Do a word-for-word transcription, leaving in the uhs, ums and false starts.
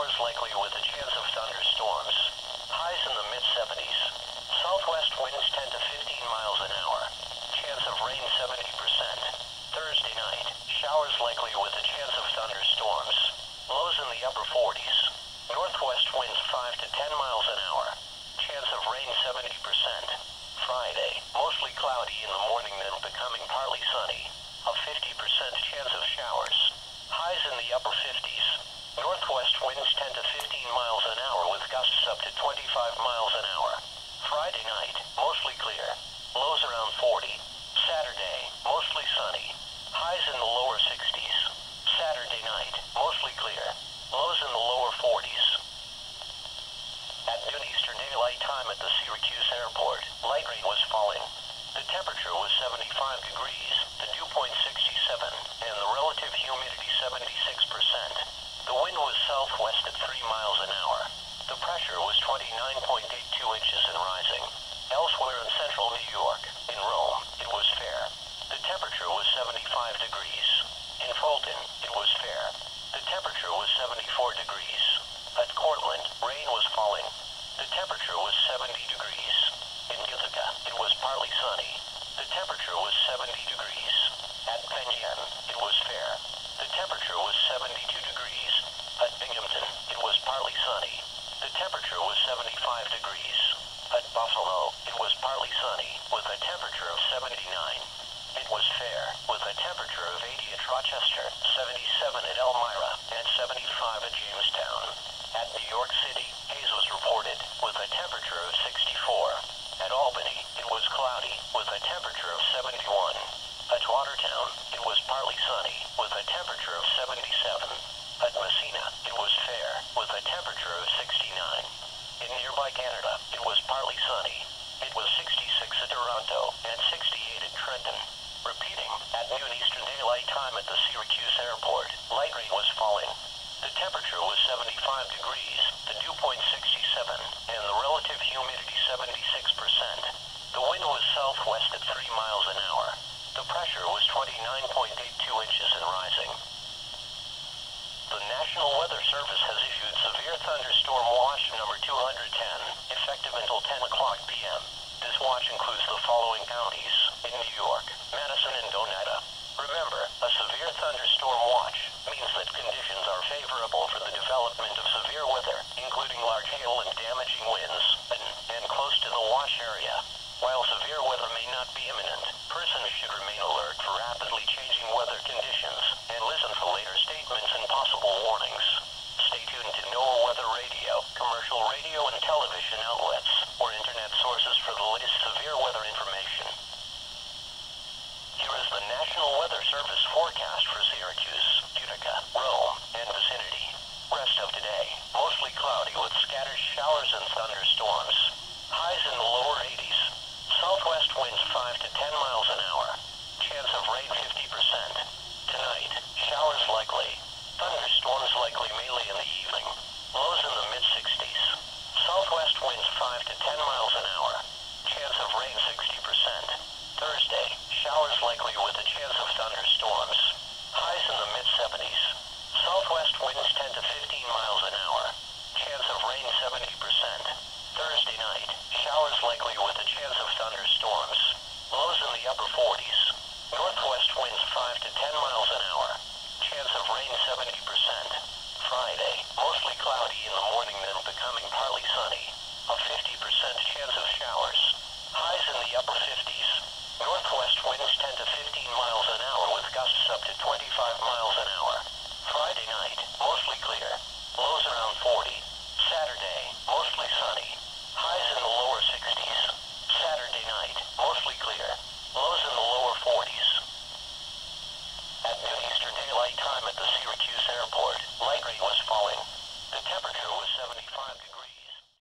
Showers likely with a chance of thunderstorms. Highs in the mid seventies. Southwest winds ten to fifteen miles an hour. Chance of rain seventy percent. Thursday night, showers likely with a chance of thunderstorms. Lows in the upper forties. Northwest winds five to ten miles an hour. Chance of rain seventy percent. Friday, mostly cloudy in the morning then becoming partly sunny. A fifty percent chance of showers. Highs in the upper fifties. Northwest winds ten to fifteen miles an hour with gusts up to twenty-five miles an hour. Friday night, mostly clear. Lows around forty. Saturday, mostly sunny. Highs in the lower sixties. Saturday night, mostly clear. Lows in the lower forties. At noon Eastern Daylight Time at the Syracuse Airport, light rain was falling. The temperature was seventy-five degrees, the dew point sixty-seven, and the relative humidity seventy-six percent. The wind was southwest at three miles an hour. The pressure was twenty-nine point eight two inches and rising. Elsewhere in central New York, in Rome, it was fair. The temperature was seventy-five degrees. In Fulton, it was fair. The temperature was seventy-four degrees. At Cortland, rain was falling. The temperature was seventy degrees. In Ithaca, it was partly sunny. The temperature was seventy degrees. At Penn, it was fair. The temperature was seventy-two degrees. At Binghamton, it was partly sunny. The temperature was seventy-five degrees. At Buffalo, it was partly sunny, with a temperature of seventy-nine. It was fair, with a temperature of eighty at Rochester, seventy-seven at Elmira, and seventy-five at Jamestown. At New York City, haze was reported, with a temperature of sixty-four. At Albany, it was cloudy, with a temperature of seventy-one. At Watertown, it was partly sunny, with a temperature of seventy-seven. At Messina, it was fair, with a temperature of sixty-nine. In nearby Canada, it was partly sunny. It was sixty-six at Toronto, and sixty-eight at Trenton. Repeating, at noon Eastern Daylight Time at the Syracuse Airport, light rain was falling. The temperature was seventy-five degrees, the dew point sixty-seven, and the relative humidity seventy-six percent. The wind was southwest at three miles an hour. The pressure was twenty-nine point eight two inches and rising. The National Weather Service has issued severe thunderstorm watch number two hundred ten, effective until ten o'clock p m This watch includes the following counties in New York, Madison, and Oneida. Remember, a severe thunderstorm watch means that conditions are favorable for the development of severe weather, including large hail and damaging winds, and, and close to the watch area. While severe weather may not be imminent, persons should remain alert for rapidly changing weather conditions and listen for later statements and possible warnings. Stay tuned to NOAA Weather Radio, commercial radio and television outlets, or internet sources for the latest severe weather information. Here is the National Weather Service forecast for Syracuse, Utica, Rome, and vicinity. Rest of today, mostly cloudy with scattered showers and thunderstorms. Highs in the lower eighties. Southwest winds five to ten miles an hour. Chance of rain fifty percent. Tonight, showers likely. Thunderstorms likely mainly in the evening. Lows in the mid sixties. Southwest winds five to ten miles an hour. Chance of rain sixty percent. Thursday, showers likely with a chance of thunderstorms. Highs in the mid seventies. Southwest winds